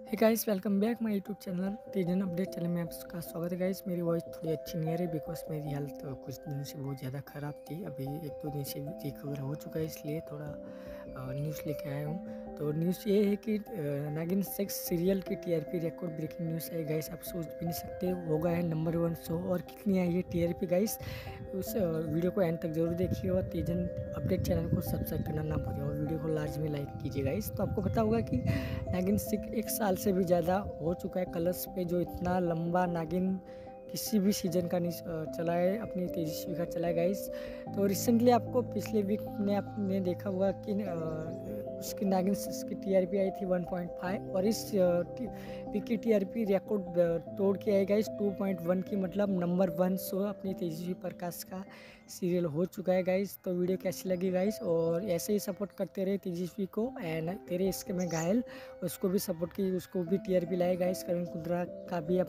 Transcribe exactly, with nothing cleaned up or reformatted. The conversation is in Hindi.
Hey guys, welcome back my YouTube channel Tejan update channel में आपका स्वागत है। गाइस, मेरी वॉइस थोड़ी अच्छी नहीं आ रही बिकॉज मेरी हेल्थ कुछ दिन से बहुत ज़्यादा ख़राब थी। अभी एक दो दिन से रिकवर हो चुका है, इसलिए थोड़ा न्यूज़ लेके आया हूँ। तो न्यूज़ ये है कि नागिन सिक्स सीरियल की टीआरपी रिकॉर्ड ब्रेकिंग न्यूज़ है गाइस। आप सोच भी नहीं सकते, होगा है नंबर वन शो। और कितनी आई है टीआरपी गाइस, उस वीडियो को एंड तक जरूर देखिए और तेजन अपडेट चैनल को सब्सक्राइब करना ना भूलिए और वीडियो को लाजमी लाइक कीजिए गाइस। तो आपको पता होगा कि नागिन सिक्स एक साल से भी ज़्यादा हो चुका है कलर्स पे, जो इतना लंबा नागिन किसी भी सीजन का नहीं चला है, अपनी तेजस्वी का चला है गाइस। तो रिसेंटली आपको पिछले वीक में आपने देखा होगा कि उसकी नागिन सिक्स की टीआरपी आई थी वन पॉइंट फाइव और इस वीक की टीआरपी रिकॉर्ड तोड़ के आई गाइस टू पॉइंट वन की, मतलब नंबर वन शो अपनी तेजस्वी प्रकाश का सीरियल हो चुका है गाइस। तो वीडियो कैसी लगी गाइस, और ऐसे ही सपोर्ट करते रहे तेजस्वी को। एंड तेरे इसके में घायल उसको भी सपोर्ट की, उसको भी टीआरपी लाए गाइस। करण कुंद्रा का भी